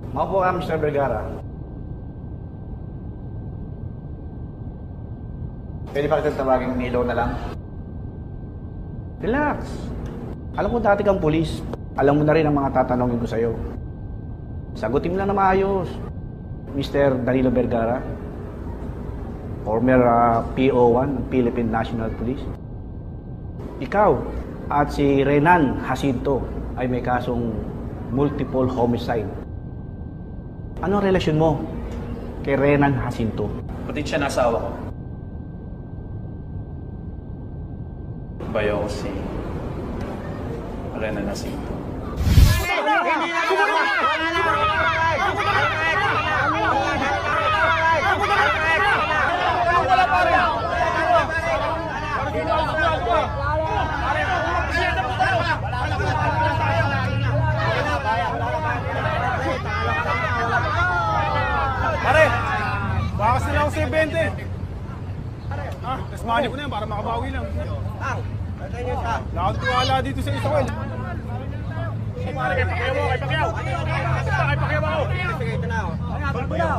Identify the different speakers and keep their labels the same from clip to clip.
Speaker 1: Maupo ka, Mr. Vergara. Pwede pa kitang tawagin Nilo na lang? Relax. Alam ko dati kang pulis. Alam mo na rin ang mga tatanungin ko sa'yo. Sagutin mo lang na maayos. Mr. Danilo Vergara, former PO1 ng Philippine National Police. Ikaw at si Renan Jacinto ay may kasong multiple homicide. Ano ang relasyon mo kay Renan Jacinto?
Speaker 2: Pati siya nasawa ko. Bayo ko si Renan Jacinto.
Speaker 3: Pare, bakas nila ako sa 20. Ha? Tapos mali ko na yan para makabawi lang. Nakatuwala dito sa Isawel. Pare, kay Pacquiao mo, kay Pacquiao. Kay Pacquiao ako. Sige, ito na. Balbo na.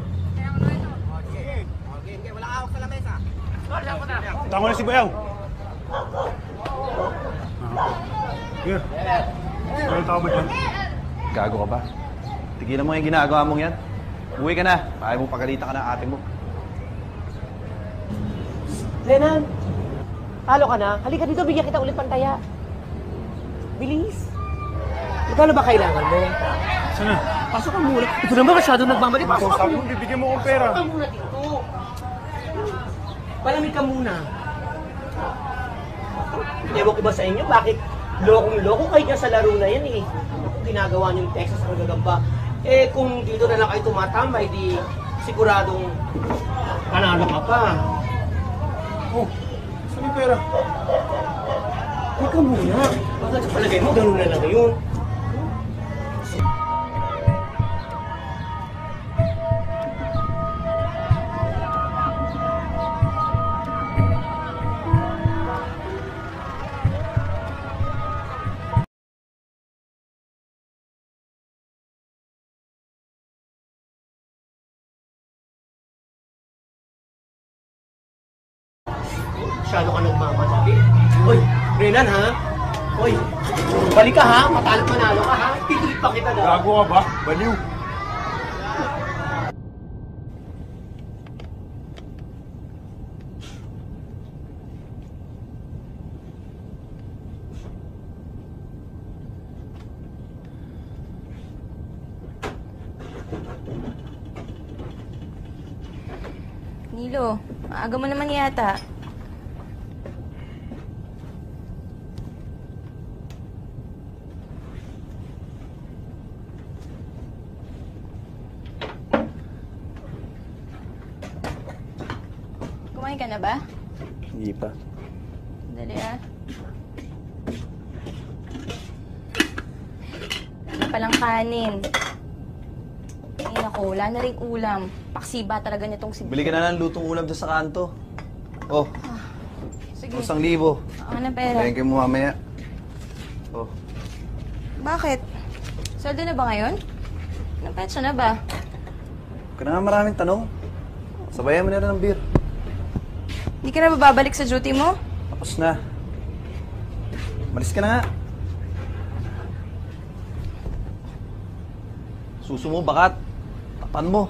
Speaker 3: Sige, wala ako sa lamesa. Tango na si Bayaw. Here. Ano tao ba dyan?
Speaker 1: Gago ka ba? Tigilan mo yung ginagawa mong yan. Uwi ka na. Ayaw mo pagalitan ka ng ate mo.
Speaker 4: Renan, talo ka na. Halika dito, bigyan kita ulit pantaya. Bilis. Magkano ba kailangan mo?
Speaker 3: Sana?
Speaker 4: Pasok ka muna. Ito naman masyado nagmamali. Pasok ka
Speaker 3: Sabi mo,
Speaker 4: muna.
Speaker 3: bibigyan mo akong pera.
Speaker 4: Pasok ka muna dito. Malamig ka muna. Ewan ko ba sa inyo, bakit lokong-loko kayo dyan sa laro na yan eh. Ginagawa niyong Texas ang gagamba. Eh kung dito na lang kayo tumatambay, di siguradong panalo ka pa.
Speaker 3: Oh, saan yung pera?
Speaker 4: Huwag ka muna. Baka sa palagay mo, ganun na lang yun. Masyado ka nagmamadali. Hoy, Renan ha? Hoy, balik ka ha? Matalo manalo ka ha? Titulit pa kita na.
Speaker 3: Gago ka ba? Baliw.
Speaker 5: Nilo, maaga mo naman yata. Kumain ka na ba?
Speaker 1: Hindi pa.
Speaker 5: Dali ah. Ano palang kanin? Ay naku, wala na rin ulam. Paksiba talaga nitong si...
Speaker 1: Bili ka na ng lutong ulam dyan sa kanto. Oh,
Speaker 5: Sige.
Speaker 1: 1,000.
Speaker 5: Ako na pera.
Speaker 1: Thank you mo mamaya. Oh,
Speaker 5: Bakit? Sweldo na ba ngayon? Anong petsa na ba?
Speaker 1: huwag ka na nga maraming tanong. Sabayan mo na rin ng beer.
Speaker 5: Hindi ka na babalik sa duty mo?
Speaker 1: Tapos na. Malis ka na nga. Suso mo, bakat. Tapan mo.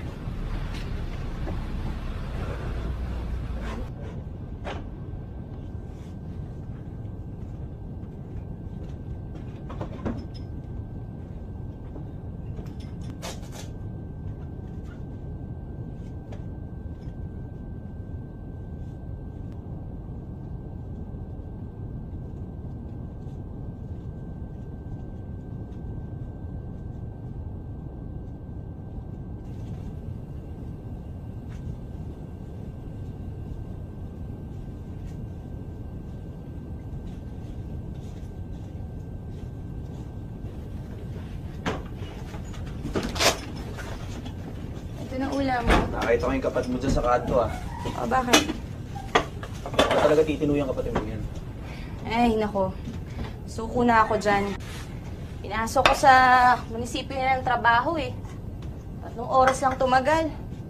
Speaker 5: Ito na ulam mo.
Speaker 1: Nakakita ko yung kapat mo dyan sa kanto ah.
Speaker 5: O, bakit?
Speaker 1: Baka talaga titinuyang kapatid mo yan.
Speaker 5: Ay, nako. Suko na ako dyan. Pinasok ko sa munisipyo niya ng trabaho eh. 3 oras lang tumagal.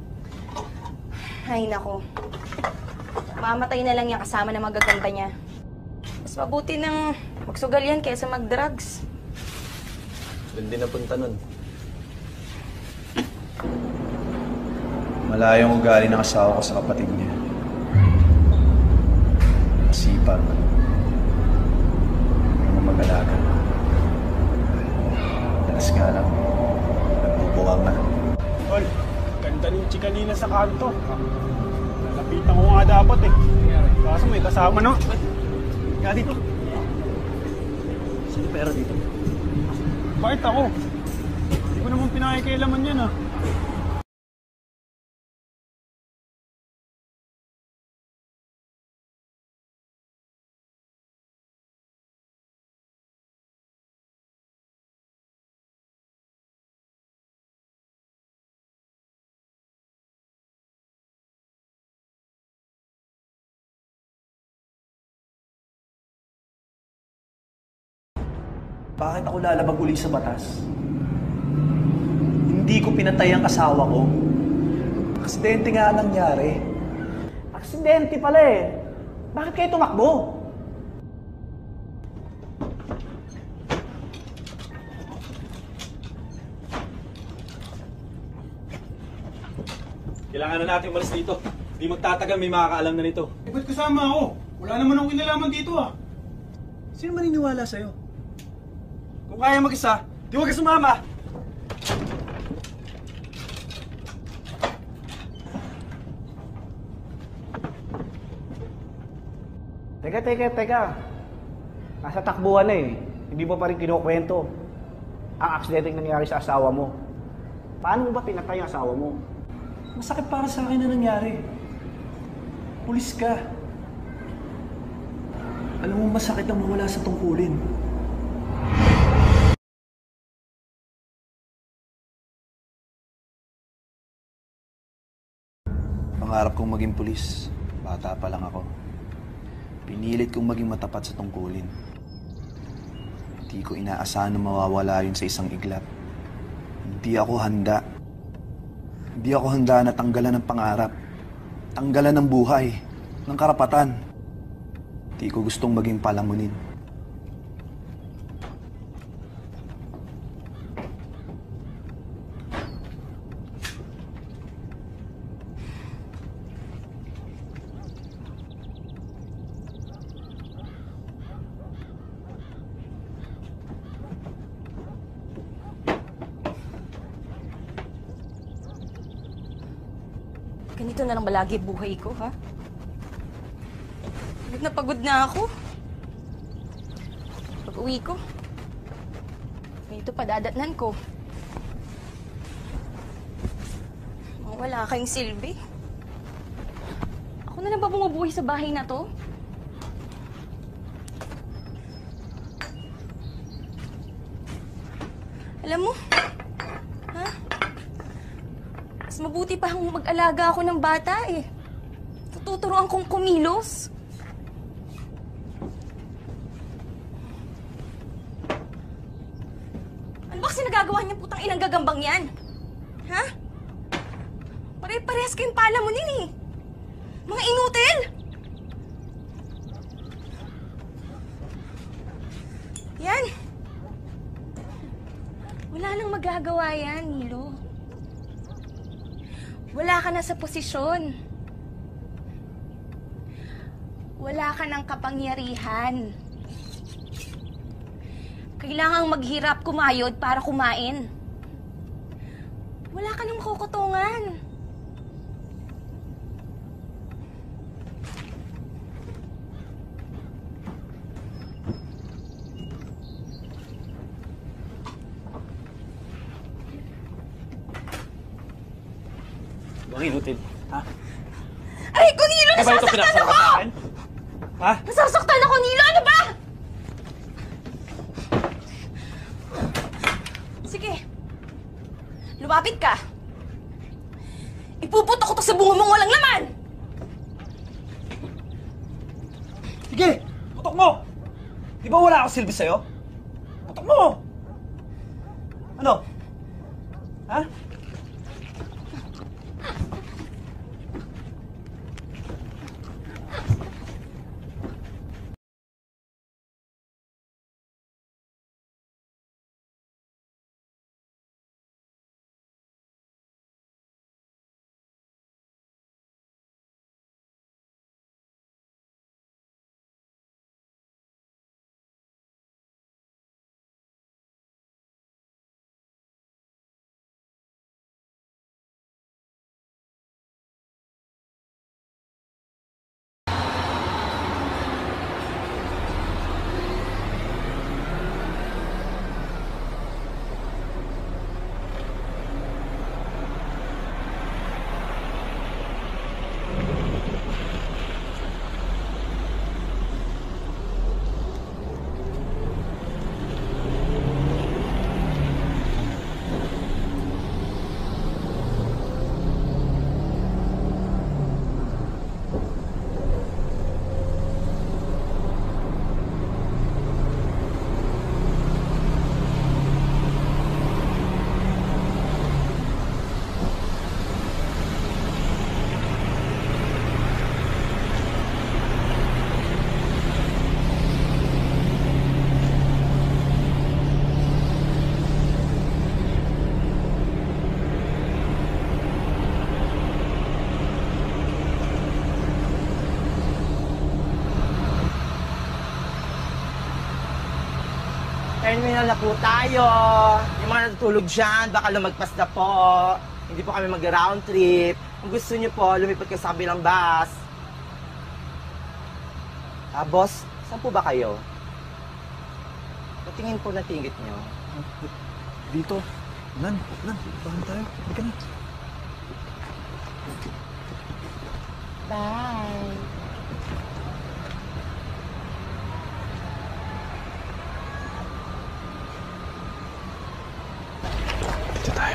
Speaker 5: Ay, nako. Mamatay na lang yan kasama ng magaganda niya. Mas mabuti nang magsugal yan kaysa mag-drugs.
Speaker 2: Doon din napunta nun. Malayong ugali ng asawa ko sa kapatid niya. Masipag. Yung mag-alaga. Dalas nga lang. Nagbubuwang na.
Speaker 3: Tol, ganda ng chikanina sa kanto. Nalapitan ko nga dapat eh. Kaso may kasama no. Kaya dito.
Speaker 2: Sino pera dito?
Speaker 3: Bakit ako? Hindi ko naman pinakikialaman yan ah.
Speaker 2: Bakit ako lalabag uli sa batas? Hindi ko pinatay ang asawa ko. Aksidente nga ang nangyari.
Speaker 1: Aksidente pala eh. Bakit kayo tumakbo?
Speaker 3: Kailangan na natin umalis dito. Hindi magtatagal, may makakaalam na nito. Eh, ba't kasama ako? Wala naman akong kinalaman dito ah.
Speaker 2: Sino maniniwala sa'yo?
Speaker 3: Kung kaya mag-isa, di huwag ka sumama.
Speaker 1: Teka. Nasa takbuhan na eh. Hindi mo pa rin kinukwento ang aksidente nangyari sa asawa mo. Paano mo ba pinatay ang asawa mo?
Speaker 2: Masakit para sa akin na nangyari. Pulis ka. Alam mo, masakit ang mawala sa tungkulin. Pangarap kong maging pulis. Bata pa lang ako. Pinilit kong maging matapat sa tungkulin. Hindi ko inaasahan na mawawala yun sa isang iglap. Hindi ako handa. Hindi ako handa na tanggalan ng pangarap. Tanggalan ng buhay. Ng karapatan. Hindi ko gustong maging palamunin.
Speaker 5: Ganito na lang ba lagi buhay ko, ha? Pagod na ako. Pag-uwi ko, ganito padadatnan ko. Wala kayong silbi. Ako na lang ba bumubuhay sa bahay na to? Alam mo, ha? Mas mabuti pa ang mag-alaga ako ng bata eh. Tuturuan kong kumilos. Ano ba kasi nagagawa niyang putang inang gagambang yan? Ha? Pare-parehas kayong palamunin eh. Mga inutil! Yan. Wala nang magagawa yan, Nilo. Wala ka na sa posisyon. Wala ka ng kapangyarihan. Kailangang maghirap kumayod para kumain. Wala ka nang makukutungan.
Speaker 3: Bang inutil, ha?
Speaker 5: Aray ko, Nilo!
Speaker 3: Kaya ba ito
Speaker 5: Nasasaktan
Speaker 3: pinakasama
Speaker 5: ako!
Speaker 3: sa akin? Ha?
Speaker 5: Nasasaktan ako, Nilo! Ano ba? Sige. Lumapit ka. Ipuputok ko to sa bunga mong walang laman!
Speaker 3: Sige! Putok mo! Di ba wala ako silbi sa'yo? Putok mo!
Speaker 2: Ano? Ha?
Speaker 4: Terminal na po tayo. Yung mga natutulog dyan, baka lumagpas na po. Hindi po kami mag-round trip. Kung gusto niyo po, lumipat kayo sa kabilang bus. Boss, saan po ba kayo? Patingin po na tingit niyo.
Speaker 2: Dito. Nan, bahan tayo. Halika na.
Speaker 4: Bye!
Speaker 2: Dito tayo.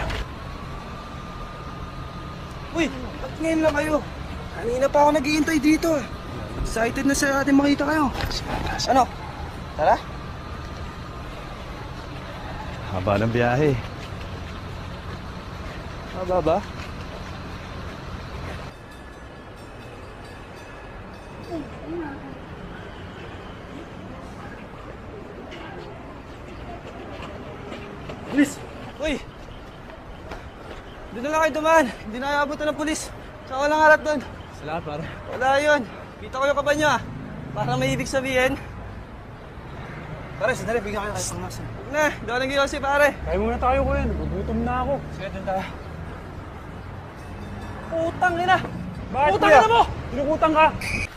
Speaker 6: Uy, ba't ngayon lang kayo? Kanina pa ako naghihintay dito. Excited na sa atin makita kayo. Ano? Tara?
Speaker 2: Haba ng biyahe.
Speaker 6: Haba ba? Pulis! Uy! Doon na lang kayo dumaan. Hindi na ayabutan ng pulis. Tsaka walang harap doon.
Speaker 3: Salamat, pare.
Speaker 6: Wala yun. Kita ko yung kaba niya. Parang may ibig sabihin. Pare, sandali. Bigyan kayo kahit pangasan. Huwag na. Doon ang giyosi, pare.
Speaker 3: Kaya muna tayo, kuya. Nagugutom na ako.
Speaker 6: Sige, doon tayo. Putang ina!
Speaker 3: Bakit,
Speaker 6: Putang
Speaker 3: kuya?
Speaker 6: ina mo!
Speaker 3: Tinukutang ka.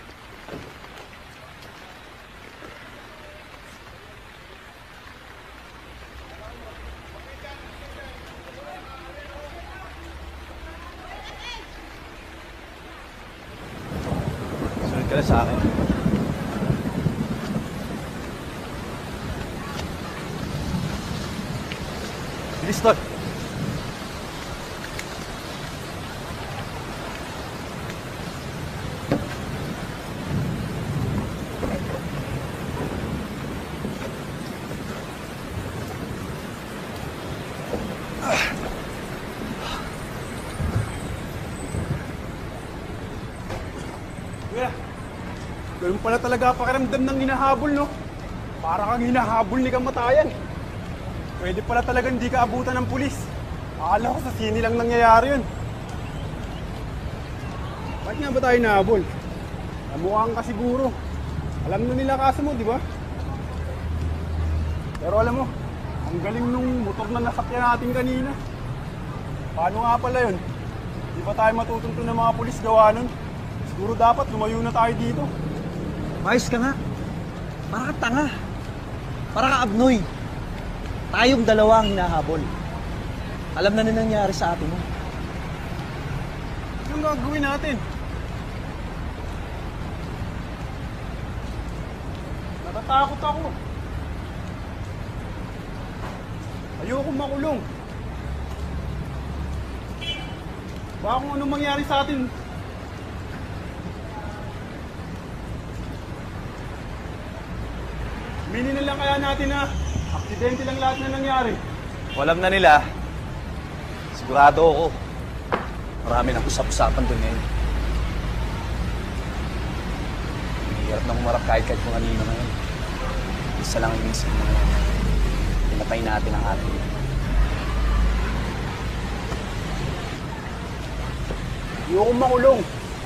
Speaker 2: Sunod ka na sa akin. Bilis, Tol.
Speaker 3: Kuya, ganun pala talaga pakiramdam ng hinahabol, no? Para kang hinahabol ni kamatayan. Pwede pala talaga hindi ka abutan ng pulis. Akala ko sa sini lang nangyayari yun. Bakit nga ba tayo nahabol? Namukhaan ka siguro. Alam na nila kaso mo, di ba? Pero alam mo, ang galing nung motor na nasakyan natin kanina. Paano nga pala yun? Di ba tayo matutunto ng mga pulis gawa nun? Siguro dapat lumayo na tayo dito.
Speaker 6: Mayos ka nga. Para ka tanga. Para ka abnoy. Tayong dalawa ang hinahabol. Alam na nangyari sa atin mo.
Speaker 3: Anong gagawin natin? Natatakot ako. Ayoko makulong. Baka kung anong mangyari sa atin. Minin na lang kaya natin na aksidente lang lahat na nangyari.
Speaker 6: Kung alam na nila, sigurado ako, marami nang usap-usapan doon ngayon. Hirap na humarap kahit kung kanino ngayon. Isa lang ang inisip mo ngayon. Pinatay natin ang ating.
Speaker 3: Ayokong makulong.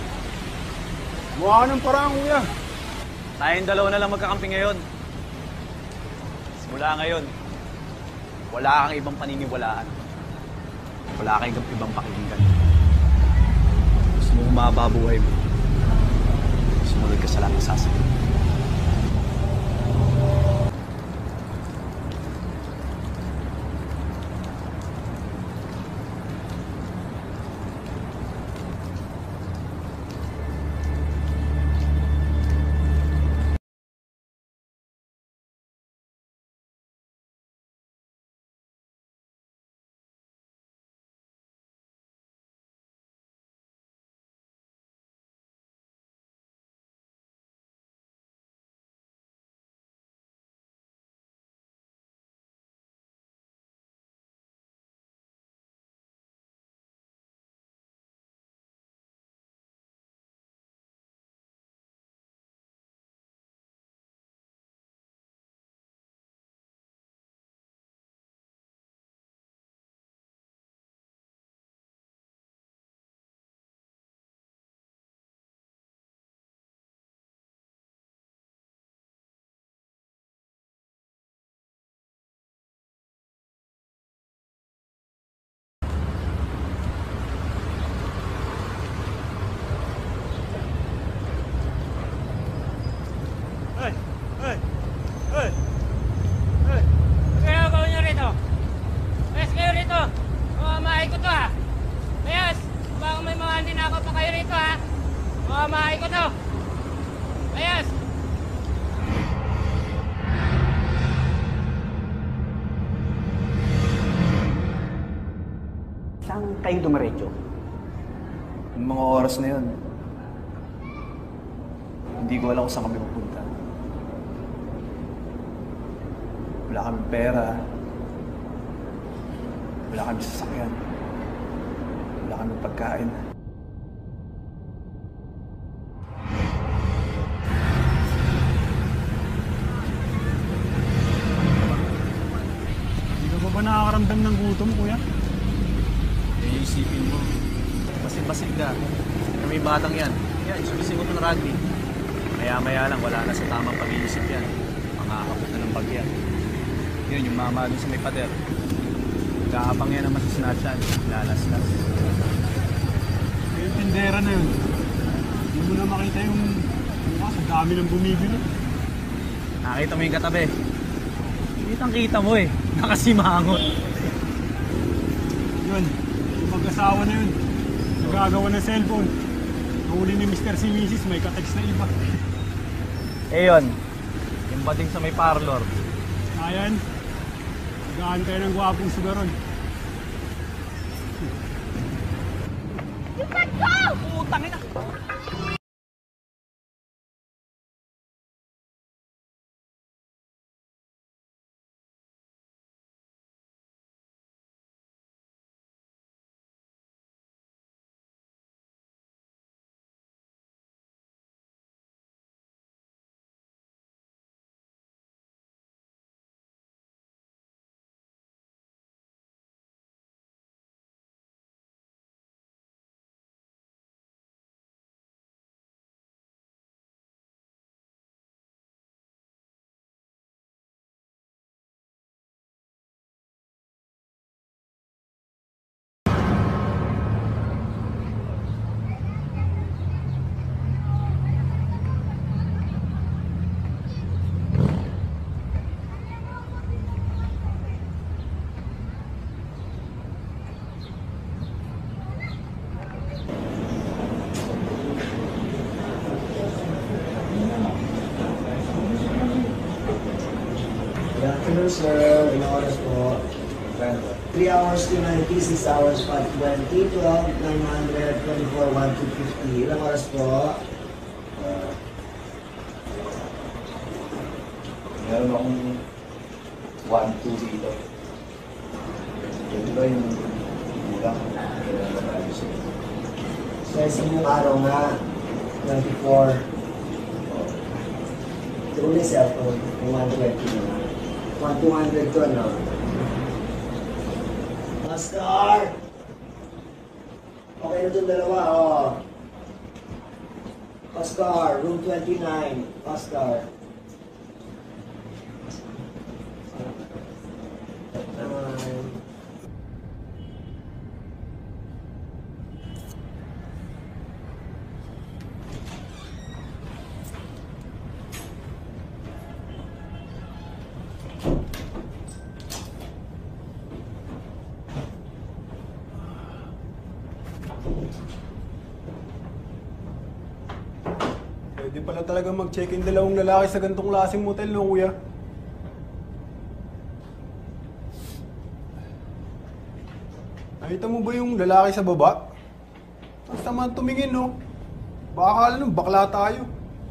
Speaker 3: Mukha ng parang, kuya.
Speaker 6: Tayong dalawa na lang magkakampi ngayon. Simula ngayon, wala kang ibang paniniwalaan. Wala kang ibang pakikinggan. Gusto mo humaba buhay mo. Sumunod ka sa lahat ng sasabihin.
Speaker 7: Kaya gawin nyo rito. Ayos kayo rito. Mamamahay ko to ha. Ayos. Baka may mga ninakaw pa kayo rito ha. Mamamahay ko to. Ayos.
Speaker 1: Saan kayo dumiretso?
Speaker 2: Yung mga oras na yun, hindi ko alam kung saan kami pupunta. Wala kaming pera. Wala kaming sasakyan. Wala kaming pagkain.
Speaker 3: Hindi ka ba nakakaramdam ng gutom, kuya?
Speaker 6: Isipin mo, basit-basit ka. May batang yan. Yan, sumisingot ng rugby. Maya-maya lang, wala na sa tamang pag-iisip yan. Makakapot na ng bagyan. Yun, yung mama doon sa may pader. Kaabang yan naman sa snatchan. Lalas-las.
Speaker 3: Yung tindera na yun. Hindi mo na makita yung bukas. Ang dami ng bumibili.
Speaker 6: Nakita mo yung katabi. Kitang-kita mo eh. Nakasimangot.
Speaker 3: Yun, yung mag-asawa na yun. Nagagawa ng cellphone. Nahuli ni Mr. si Mrs. May ka-text na iba.
Speaker 6: Eh yun, yung bating sa may parlor.
Speaker 3: Ayan. Gaan kayo ng gwapong sugaron.
Speaker 8: Hello sir, ilang oras po? 3 hours to 90, 6 hours 520, 12, 900, 24, 1, 250. Ilang oras po?
Speaker 2: Meron akong 1-2 dito. Ito ba yung kulang? Kailangan ba tayo sa'yo?
Speaker 8: Sa isang araw nga, 24. True na cellphone, yung 120 na. 1,200 to, ano? Oscar! Okay na itong dalawa, oh. Oscar, room 29. Oscar.
Speaker 3: Pwede pala talaga mag-check-in dalawang lalaki sa ganitong klaseng motel, no, kuya? Nakita mo ba yung lalaki sa baba? Ang sama tumingin, no? Baka akala nung bakla tayo.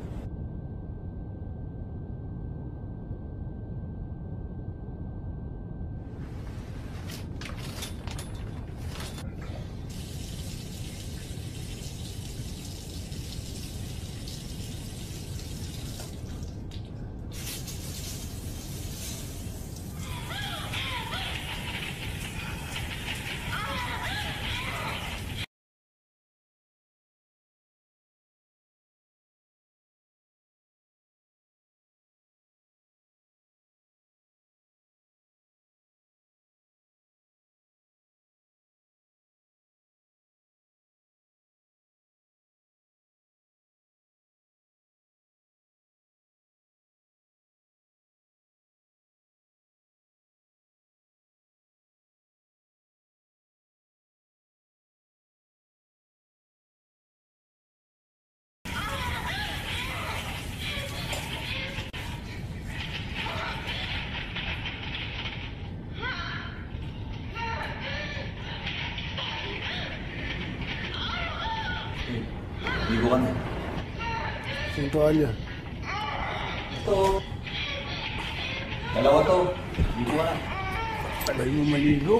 Speaker 2: Ligo ka na.
Speaker 3: Saan tuwalya?
Speaker 2: Ito. Dalawa to. Ligo ka na.
Speaker 3: Tagay mo maligo.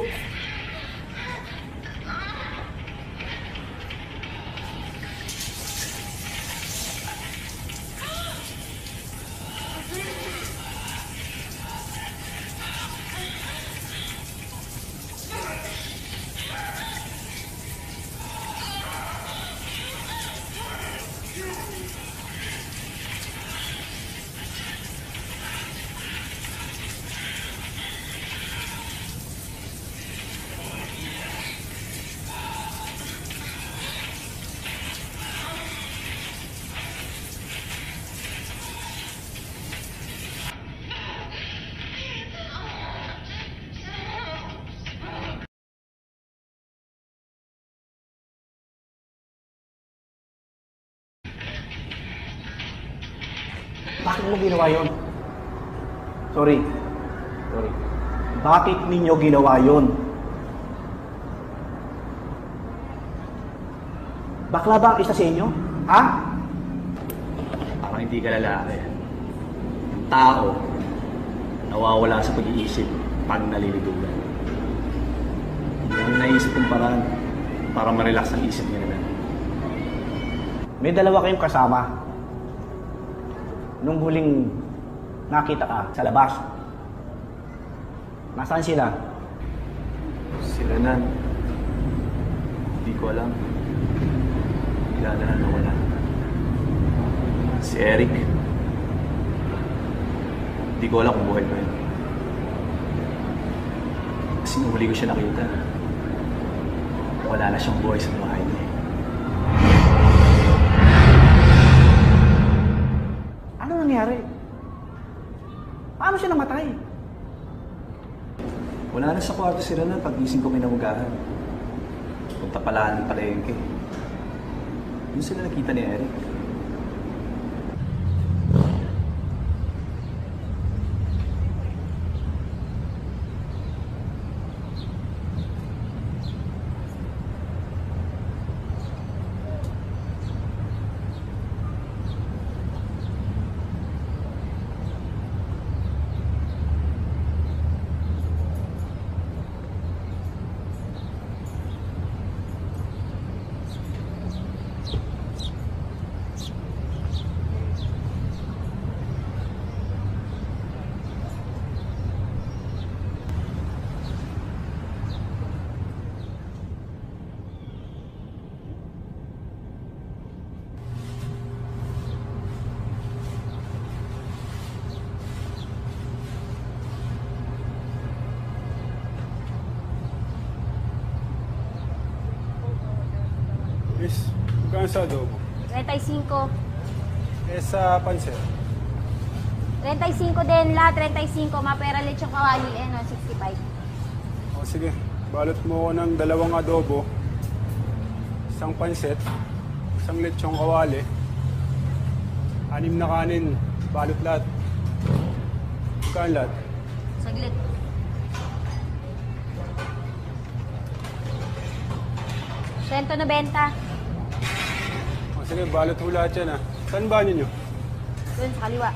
Speaker 1: Bakit mo ginawa yun? Sorry. Bakit ninyo ginawa yun? Bakla ba ang isa sa inyo? Ha?
Speaker 6: Parang hindi ka lalaki. Ang tao, nawawala sa pag-iisip pag nalilidugan. Hindi mo naisip yung paraan para ma-relax ang isip niya naman.
Speaker 1: May dalawa kayong kasama. Nung huling nakita ka sa labas. Nasaan sila?
Speaker 6: Sila nan. Hindi ko alam. Bigla na nawala. Si Eric. Hindi ko alam kung buhay pa yun. Kasi nung huli ko siya nakita, wala na siyang buhay sa bahay niya.
Speaker 1: Ano nangyari? Paano siya namatay?
Speaker 6: Wala na sa kwarto sila na pag-gising ko kinamugahan. Punta pala ng palengke. Doon sila nakita ni Eric.
Speaker 3: Magkano sa adobo?
Speaker 5: 35.
Speaker 3: Eh sa pansit?
Speaker 5: 35 din lahat, 35. Mapera lechong kawali, no, 65.
Speaker 3: O sige, balot mo ko ng 2 adobo, 1 pansit, 1 lechong kawali, 6 na kanin, balot lahat. Magkano lahat?
Speaker 5: Saglit. $190.
Speaker 3: O sige, balot mo lahat yan ah. Saan ba ninyo?
Speaker 5: Doon sa kaliwa.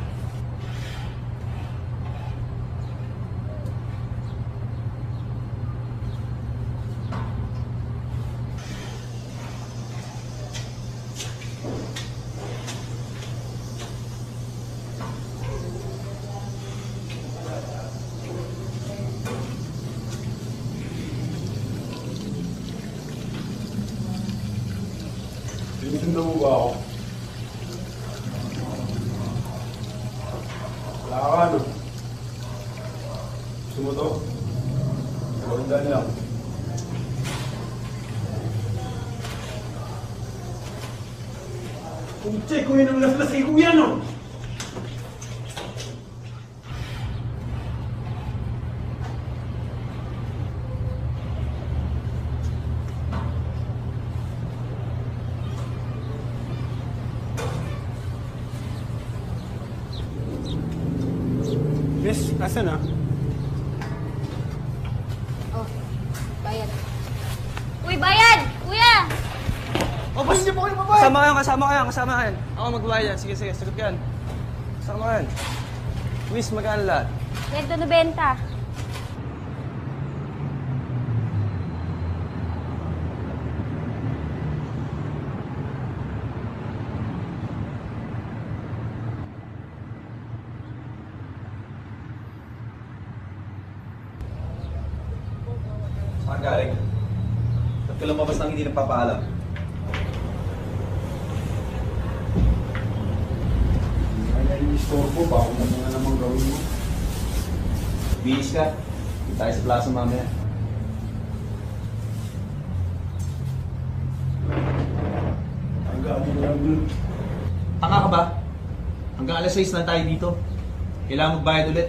Speaker 3: Tinitinda mo ba ako? Wala ka ano? Gusto mo to? $200 lang. Kung check ko yun ang laslas kay kuya, no? Miss, asan na?
Speaker 5: Oh, bayad. Uy, bayad! Kuya!
Speaker 6: Oh, boss! Hindi po kayo babayad! Kasama kayo. Ako magbayad yan. Sige, sagot ka yan. Kasama ka yan. Luis, magkano lahat?
Speaker 5: $190.
Speaker 2: Saan galing? Ba't ka lumabas nang hindi nagpapaalam?
Speaker 3: Kaya i-store ko ba? Kung ano na naman gawin mo?
Speaker 2: Bihis ka. Hindi tayo sa plaza mamaya.
Speaker 3: Ang galing lang dun.
Speaker 2: Tanga ka ba? Hanggang alas 6 lang tayo dito. Kailangan magbayad ulit.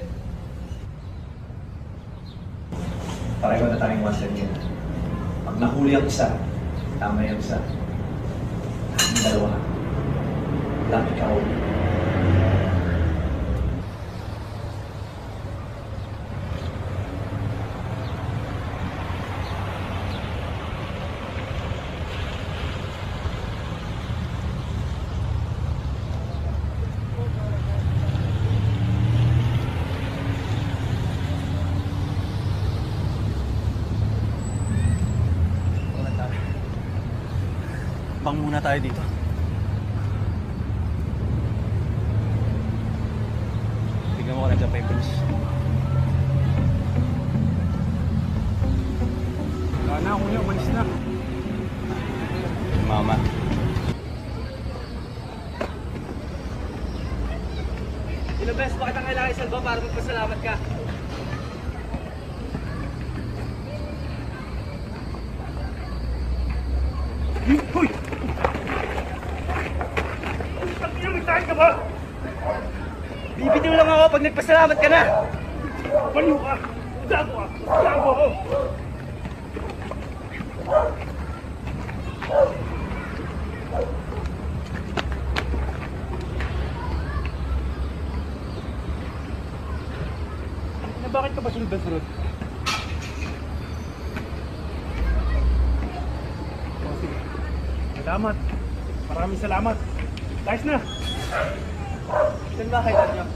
Speaker 2: Pareho na tayong master niya. Pag nahuli ang isa, tama yung isa. Ang dalawa. Lang ikaw.
Speaker 6: Bang muna tayo dito. Tignan mo kung nandiyan pa yung police.
Speaker 3: Wala na, kuya. Umalis na.
Speaker 6: Mama.
Speaker 4: Ilang beses ba kitang kailangan isalba para magpasalamat ka?
Speaker 3: Hoy! Magtahin ka ba?
Speaker 4: Bibitiw lang ako pag nagpasalamat ka na!
Speaker 3: Baliw ka! Gago ka! Gago ako! Bakit ka ba sunod na sunod? Oh, sige. Salamat. Maraming salamat. Guys na!
Speaker 4: Saan ba kayo niyo?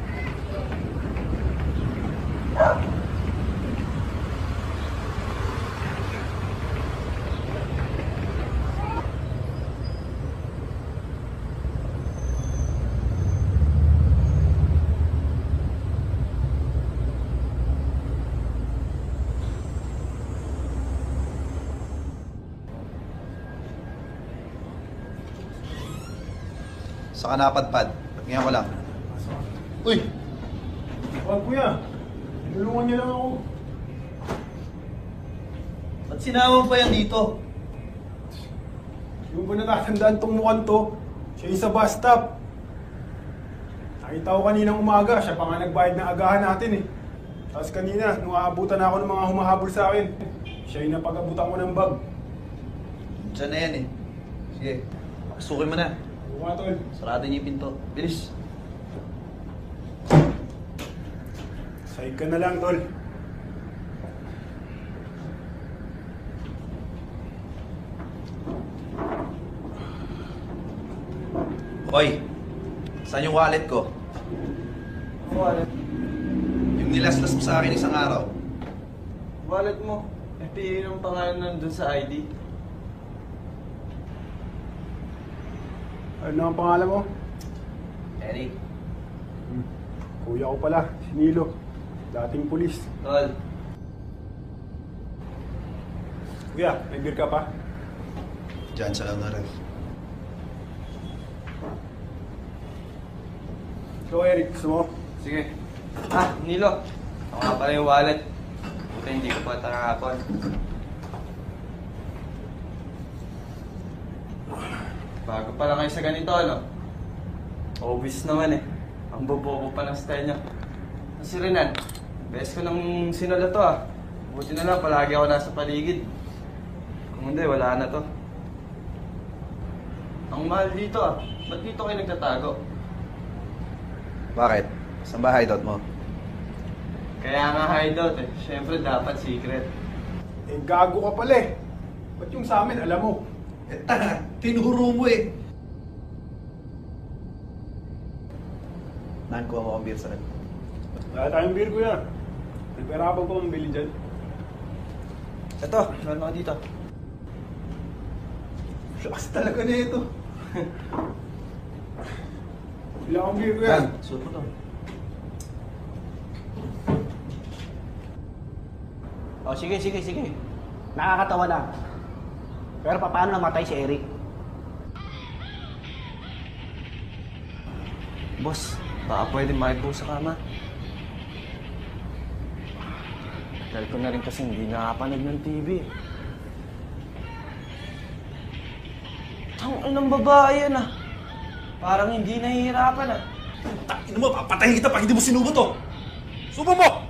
Speaker 2: Saka napadpad. Ngayon ko lang. Uy!
Speaker 3: Huwag kuya. Tulungan niyo lang ako.
Speaker 2: Ba't sinama mo pa yan dito?
Speaker 3: Yung ba natatandaan tong mukhang to? Siya yung sa bus stop. Nakita ko kaninang umaga, siya pa nga nagbayad ng agahan natin eh. Tapos kanina, nung aabutan ako ng mga humahabol sa akin, siya yung napag-abutan ko ng bag.
Speaker 2: Diyan na yan eh. Sige, pasukin mo na.
Speaker 3: Oo nga, tol.
Speaker 2: Sarado niyo yung pinto. Bilis.
Speaker 3: Sahig ka na lang, tol.
Speaker 2: Hoy, saan yung wallet ko?
Speaker 9: Wallet?
Speaker 2: Yung nilaslas mo sa akin isang araw.
Speaker 9: Wallet mo? FPA ng pangalan nandun sa ID.
Speaker 3: Ano ang pangalan mo?
Speaker 2: Eric.
Speaker 3: Kuya ko pala, si Nilo. Dating pulis.
Speaker 9: Tol,
Speaker 3: Kuya, may beer ka pa?
Speaker 2: Diyan sa lang na ref.
Speaker 3: So, Eric, gusto mo?
Speaker 9: sige. Nilo. Ako nga pala yung wallet. Buti hindi ko pa tarangapon. Bago pala kayo sa ganito, ano? Obvious naman eh. Ang bobobo pa ng style niya. Si Renan, best ko nang sinula to ah. Buti na lang, palagi ako nasa paligid. Kung hindi, wala na to. Ang mahal dito ah. Ba't dito kayo nagtatago?
Speaker 2: Bakit? Saan ba hideout mo?
Speaker 9: Kaya nga hideout eh. Siyempre dapat secret.
Speaker 3: Eh, gago ka pala eh. Ba't yung sa amin, alam mo?
Speaker 2: Eh, tanga! Tinuro mo eh! Nan, kuha mo ang beer sa ref.
Speaker 3: Wala tayong beer, kuya. May pera pa ba mabili dyan?
Speaker 9: Ito, meron ako dito.
Speaker 3: Shucks talaga na ito. Wala akong beer, kuya.
Speaker 2: Nan, suot mo to.
Speaker 1: O, sige. Nakakatawa lang. Pero paano namatay si Eric?
Speaker 9: Boss, baka pwede makipo sa kama. Dahil ko na rin kasi hindi nakapanood ng TV. Tangin ng babae yan ah. Parang hindi nahihirapan ah.
Speaker 2: Takin mo, papatayin kita pag hindi mo sinubo to! Subo mo!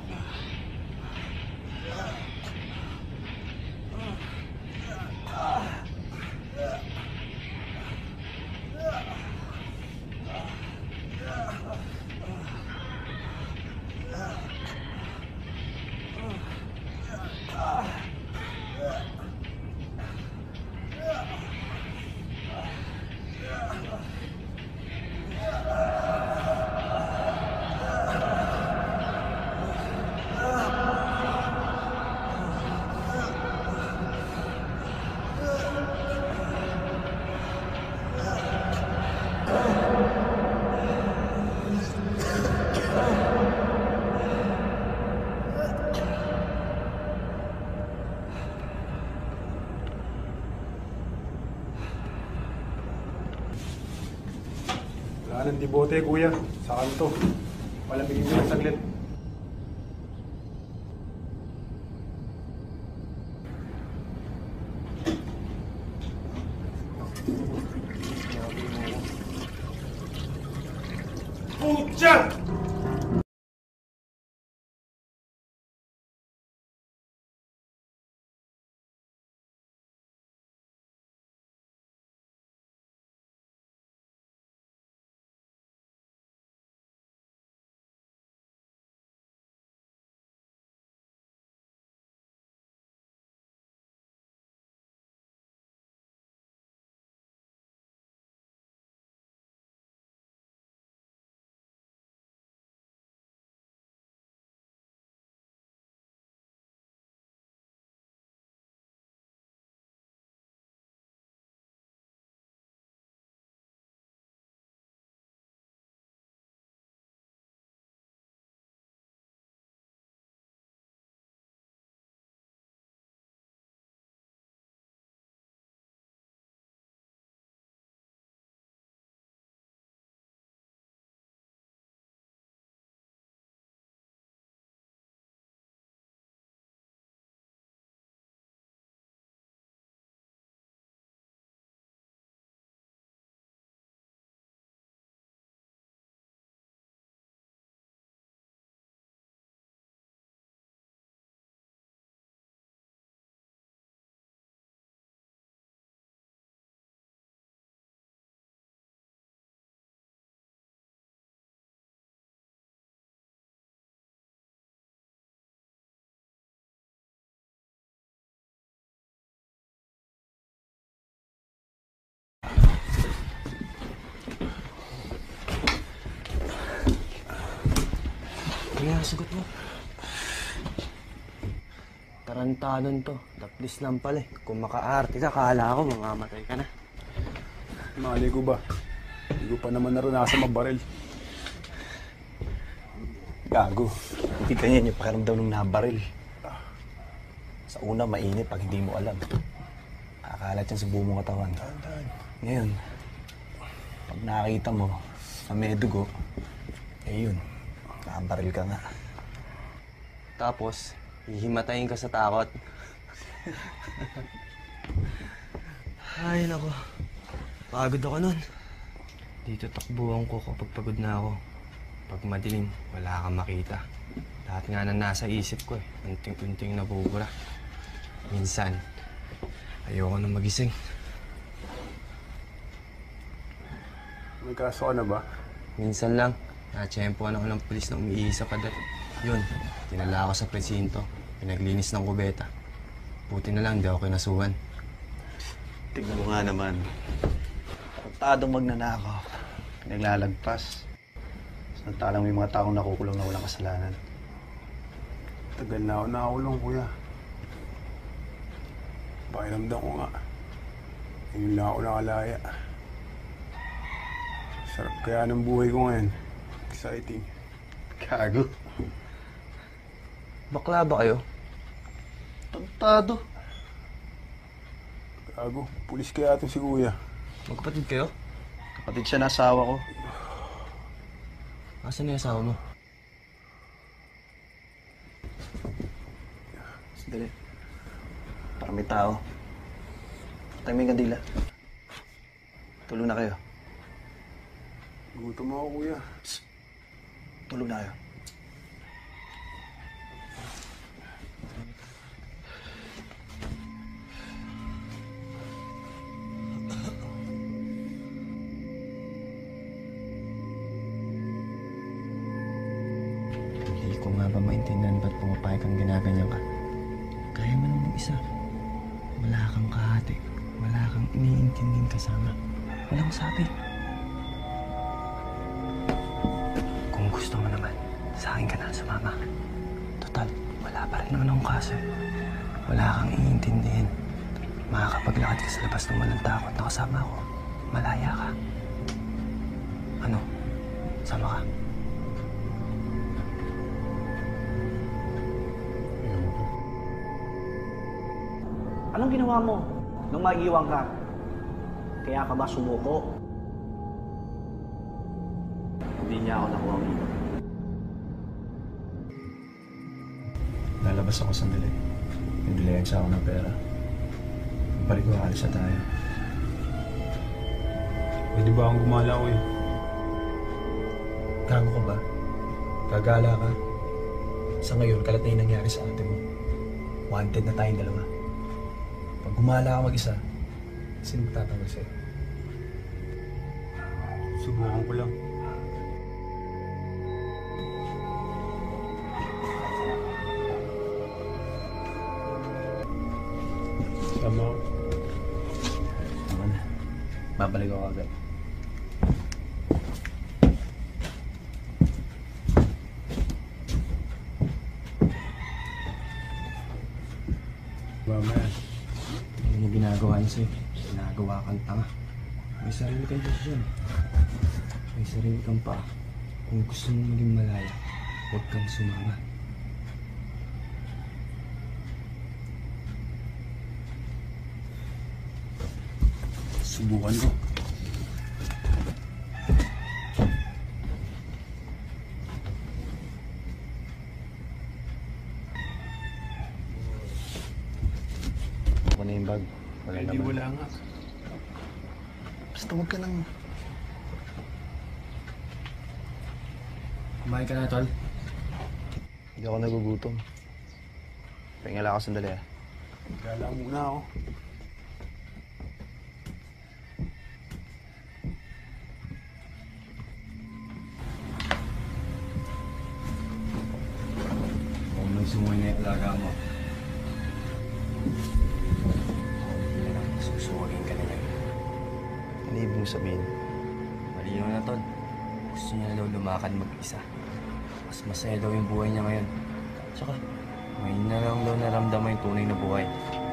Speaker 3: Wala nang dibote, kuya. Sa kanto. Palamigin ko ng saglit. Putya!
Speaker 9: sinasagot mo? Tarantanon to. Taplis lang pala eh. Kung makaarte ka, kala ko mamamatay ka na.
Speaker 3: Mali ko ba? Hindi ko pa naman naranasan mabaril.
Speaker 2: Gago. Hindi ganyan yung pakiramdam ng nabaril. Sa una, mainit pag hindi mo alam. Akakalat yan sa buo mong katawan. Ngayon, pag nakakita mo na may dugo, eh yun, nakabaril ka nga.
Speaker 9: Tapos, hihimatayin ka sa takot. Ay, nako. Pagod ako nun. Dito takbuhan ko kapag pagod na ako. Pag madilim, wala kang makita. Lahat nga na nasa isip ko eh. Unting-unting nabubura. Minsan, ayoko na magising.
Speaker 3: May kaso ka na ba?
Speaker 9: Minsan lang, natsyempoan ako ng pulis na umiihi sa pader. Yun, dinala ako sa presinto. Pinaglinis ng kubeta. Buti na lang, di ako kinasuhan.
Speaker 2: Tignan mo nga naman. Tarantadong magnanakaw. Pinaglalagpas. Samantalang may mga taong nakukulong na walang kasalanan.
Speaker 3: Tagal na ako nakakulong, kuya. Pakiramdam ko nga. Ngayon lang ako nakalaya. Sarap kaya ng buhay ko ngayon. Exciting.
Speaker 2: Gago.
Speaker 9: Bakla ba kayo?
Speaker 2: Tarantado.
Speaker 3: Gago, pulis kaya ito si kuya.
Speaker 9: Magkapatid kayo?
Speaker 2: Kapatid siya na asawa ko.
Speaker 9: Asan na yung asawa mo?
Speaker 2: Dali. Para may tao. Patay mo yung kandila. Tulog na kayo.
Speaker 3: Gutom ako, kuya.
Speaker 2: Tulog na kayo.
Speaker 9: Hindi ko nga ba maintindihan ba't pumapayag kang ginaganyan ka? Kaya mo naman isa. Wala kang kahati. Wala kang iniintinding kasama. Walang sabi. Kung gusto mo naman, sa akin ka na sumama. Total, wala pa rin naman akong kaso. Wala kang iintindihin. Makakapaglakad ka sa labas ng walang takot na kasama ko. Malaya ka. Ano? Sama ka?
Speaker 1: Anong ginawa mo nung maiiwan ka? Kaya ka ba sumuko? Hindi niya ako nakuha dito.
Speaker 2: Lalabas ako sandali. Pindilayan siya ako ng pera. Balik ko, alis na tayo.
Speaker 3: Pwede ba akong gumala, kuya?
Speaker 2: Gago ka ba? Gagala ka. Sa ngayon, kalat na yung nangyari sa ate mo. Wanted na tayong dalawa. Pag gumala ka mag-isa, sino magtatawag sa'yo?
Speaker 3: Subukan ko lang. Tama ako.
Speaker 2: Tama na. Babalik ako agad.
Speaker 3: Mamaya.
Speaker 9: Ano na ginagawa niya sa'yo? Ginagawa kang tanga. May sarili kang desisyon. May sarili kang paa. Kung gusto mong maging malaya, huwag kang sumama.
Speaker 3: Subukan ko.
Speaker 2: Ako na yung bag. Wala
Speaker 3: Hindi,
Speaker 2: naman.
Speaker 3: wala nga.
Speaker 2: Basta huwag ka nang...
Speaker 9: Kumain ka na, tol.
Speaker 2: Hindi ako nagugutom. Pahingala ako sandali ah.
Speaker 3: Gala muna ako.
Speaker 9: Huwag mong sumuhin na yung talaga mo. Susuwagin ka na yan.
Speaker 2: Ano ibig mong sabihin?
Speaker 9: Malinaw na, tol. Gusto niya daw lumakad mag-isa. Mas masaya daw yung buhay niya ngayon. Tsaka, ngayon na lang daw naramdaman yung tunay na buhay.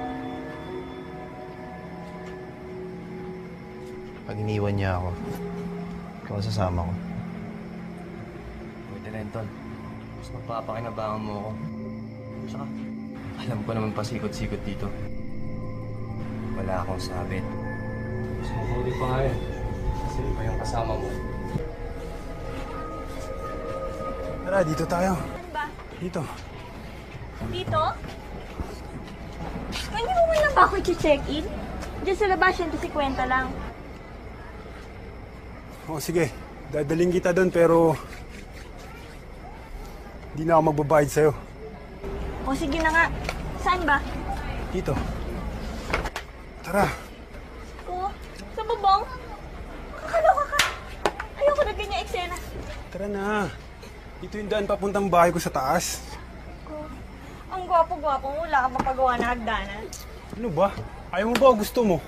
Speaker 2: Pag iniwan niya ako, ikaw ang sasama ko.
Speaker 9: Pwede rin, Tol. Mas magpapakinabangan mo ako. Tsaka, alam ko naman pasikot-sikot dito. Wala akong sabit. Mas mabuti pa nga yun. Kasi iba yung kasama mo.
Speaker 3: Tara, dito tayo.
Speaker 5: Saan ba?
Speaker 3: Dito.
Speaker 5: Dito? Hindi mo man lang ba ako i-check-in? Diyan sa labas, 150 lang.
Speaker 3: O sige, dadaling kita doon pero hindi na ako magbabayad sa'yo.
Speaker 5: O sige na nga. Saan ba?
Speaker 3: Dito. Tara.
Speaker 5: O, sa bubong? Kakaloka ka. Ayoko na ganyan eksena.
Speaker 3: Tara na. Dito yung daan papuntang bahay ko sa taas.
Speaker 5: O, ang gwapo-gwapo mo. Wala ka papagawa na hagdanan.
Speaker 3: Ano ba? Ayaw mo ba o gusto mo?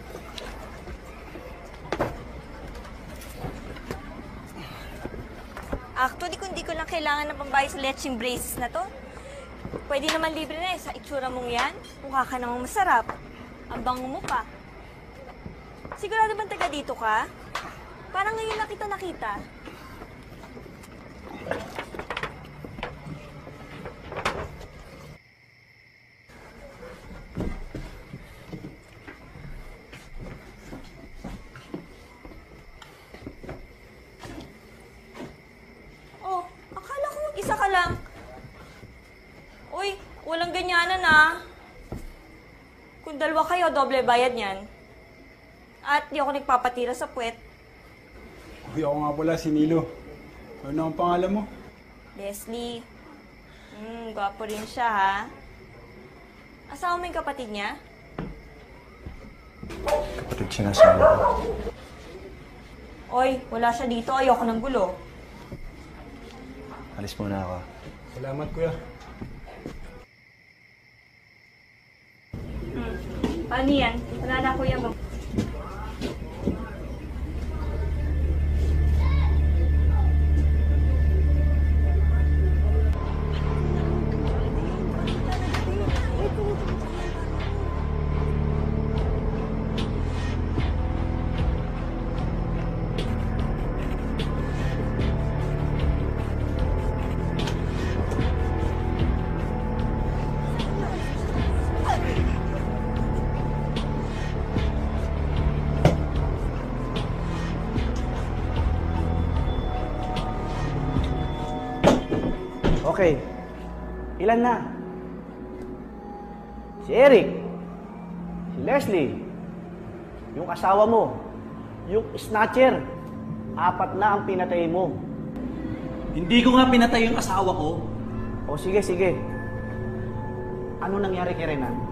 Speaker 5: Actually, kung di ko lang kailangan ng pambayad sa leching braces na to, pwede naman libre na sa itsura mong yan. Mukha ka namang masarap. Ang bango mo pa. Sigurado bang taga dito ka? Parang ngayon lang kita nakita. Oh, akala ko mag-isa ka lang. Uy, walang ganyanan ah. Kung dalawa kayo, doble bayad niyan. At di ako nagpapatira sa puwet.
Speaker 3: Uy, ako nga pala si Nilo. Ano ang pangalan mo?
Speaker 5: Leslie. Gwapo rin siya ha. Asawa mo yung kapatid niya?
Speaker 2: Kapatid sinasabi ko.
Speaker 5: Oy, wala siya dito. Ayoko ng gulo.
Speaker 2: Alis muna ako.
Speaker 3: Salamat, kuya.
Speaker 5: Paano yan? Wala na kuya mo.
Speaker 1: Okay. Ilan na? Si Eric. Si Leslie. Yung asawa mo. Yung snatcher. 4 na ang pinatay mo.
Speaker 6: Hindi ko nga pinatay yung asawa ko.
Speaker 1: O sige, sige. Ano nangyari kay Renan?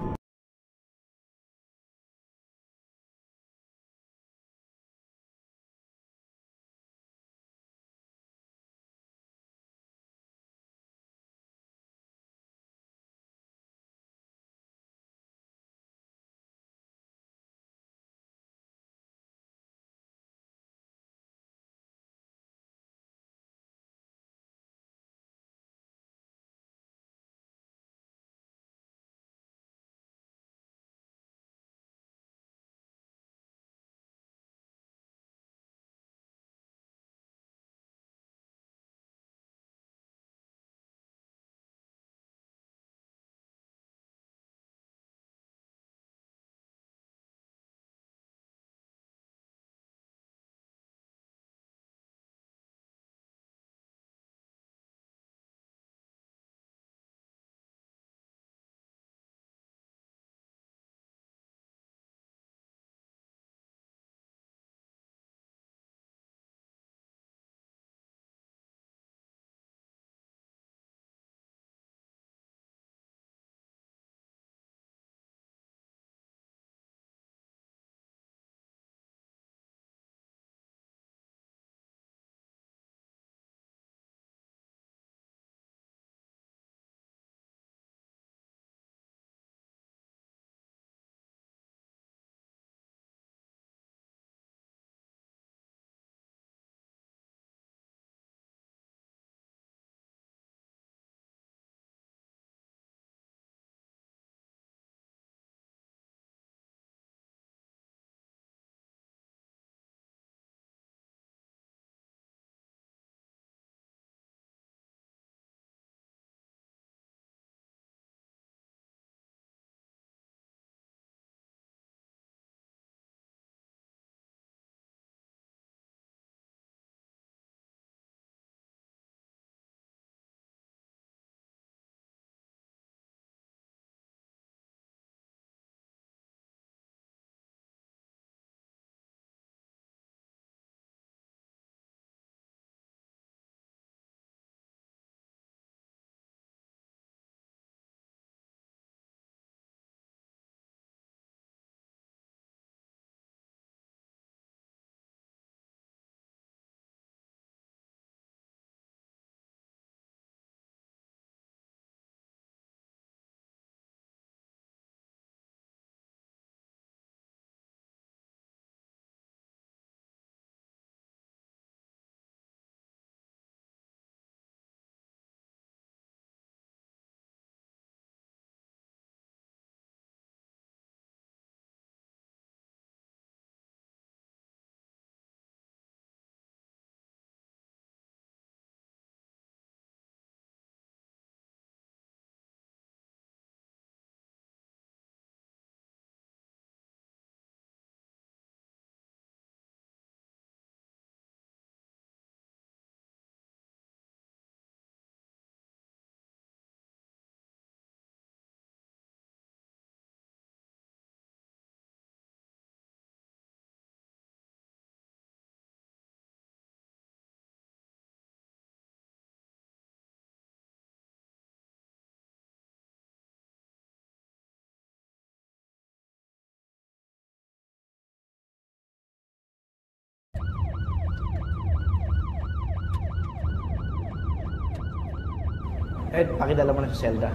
Speaker 1: Ed, pakidala mo na sa Zelda.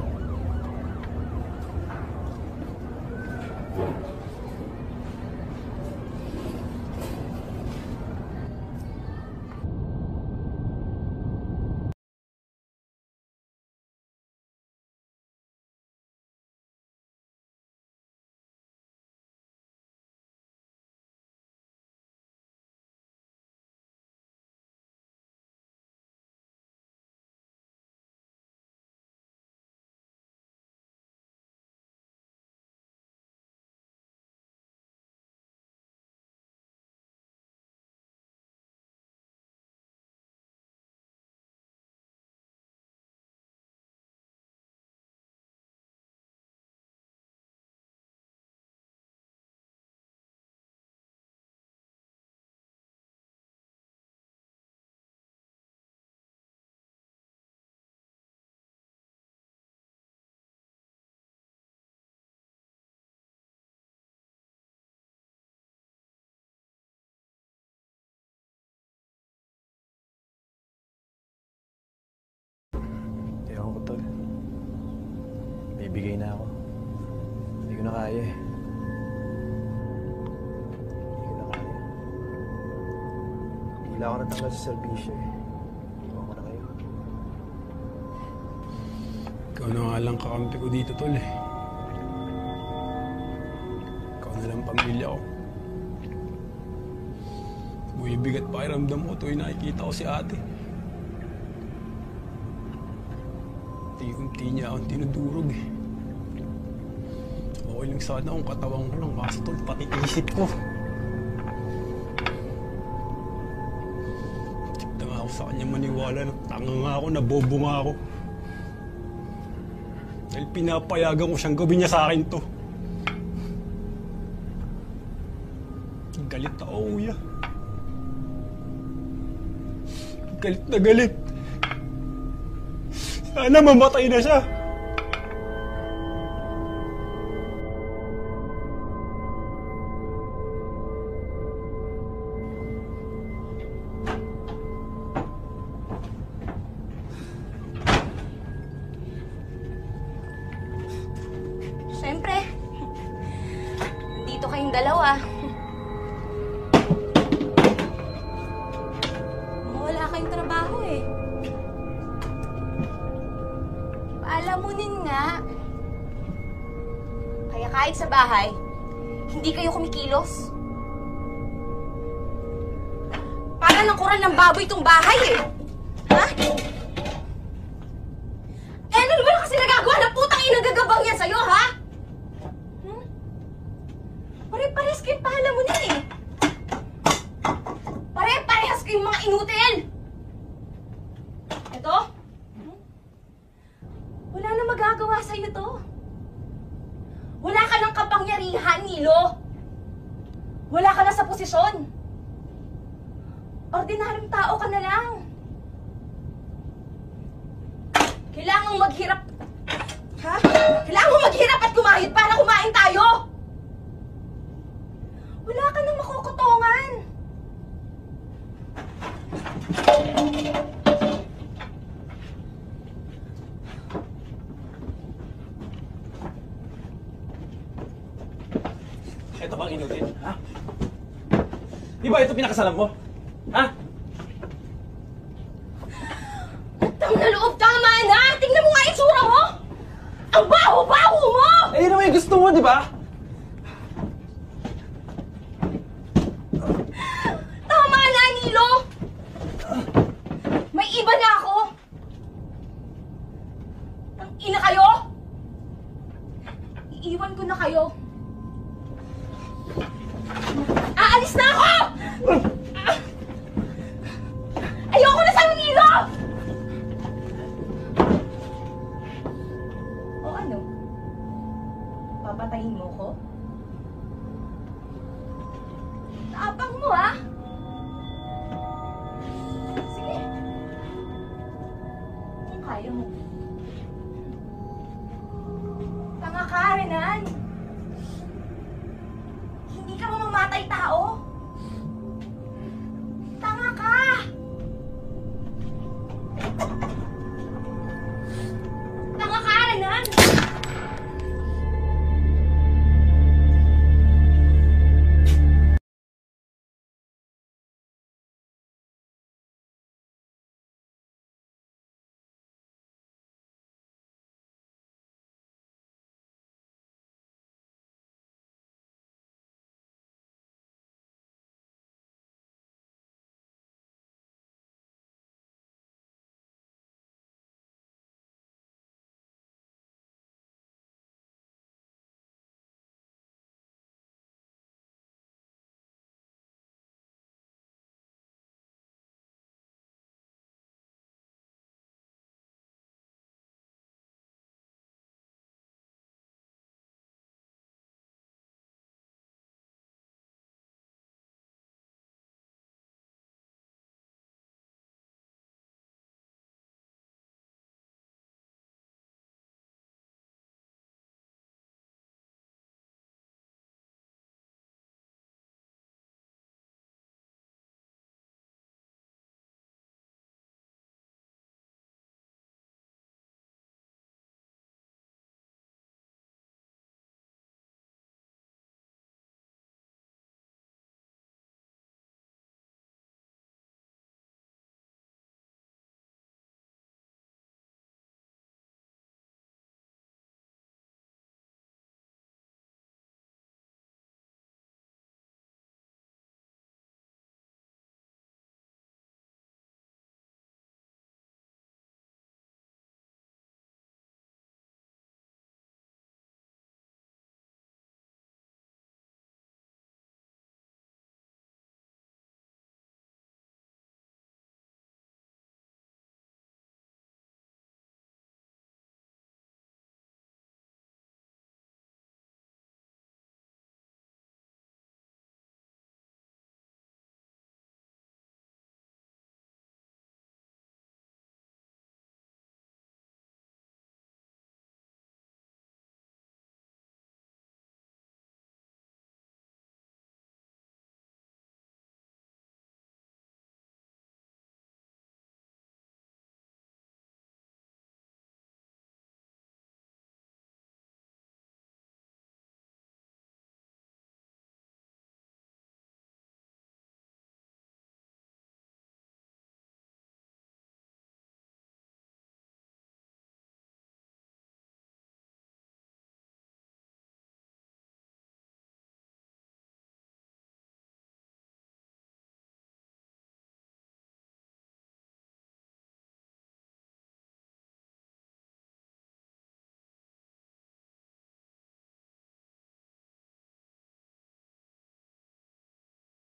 Speaker 6: Ewan ko, tol. Bibigay na ako. Hindi ko na kaya eh. Hindi ko na kaya. Bigla ako natanggal sa serbisyo eh. Iwan ko na kayo.
Speaker 3: Ikaw na nga lang kakampi ko dito, tol eh. Ikaw na lang pamilya ko. Buibigat pakiramdam ko tuwing nakikita ko si ate. Unti niya akong tinudurog eh. Okay lang sana kung katawang ko lang, kaso tol, pati isip ko. Tikta nga ako sa kanya maniwala na tanga nga ako, nabobo nga ako. Dahil pinapayagan ko siyang gawin niya sa akin to. Galit ako, kuya. Galit na galit. Sana mamatay na siya.
Speaker 5: Siyempre, dito kayong dalawa. Wala kayong trabaho eh. Paalamunin nga. Kaya kahit sa bahay, hindi kayo kumikilos. Para ng kural ng baboy itong bahay eh. Ha? Eh, ano naman kasi nagagawa ng putang inang gagabang yan sa'yo, ha? Pare-parehas kayong paalamunin eh. Pare-parehas kayong mga inutil. Ito? Wala na magagawa sa'yo to. Wala ka ng kapangyarihan, Nilo. Wala ka na sa posisyon. Ordinaryong tao ka na lang. Kailangang maghirap. Ha? Kailangang maghirap at kumahit para kumain tayo. Wala ka nang makukutongan.
Speaker 6: Ito bang inutin, ha? Di ba ito pinakasalan mo? Ha?
Speaker 5: Utang na loob, tama na! Tingnan mo nga yung tsura mo! Ang baho-baho mo!
Speaker 6: Eh, yun naman yung gusto mo, di ba?
Speaker 5: Tama na, Nilo! May iba na ako! Ang ina kayo! Iiwan ko na kayo! Aalis na ako! Ayoko na sa'yo, Nilo! O ano? Papatayin mo ko? Tapang mo, ha? Sige. Kung kaya mo. Tanga ka, Renan. Hindi ka mamamatay tao.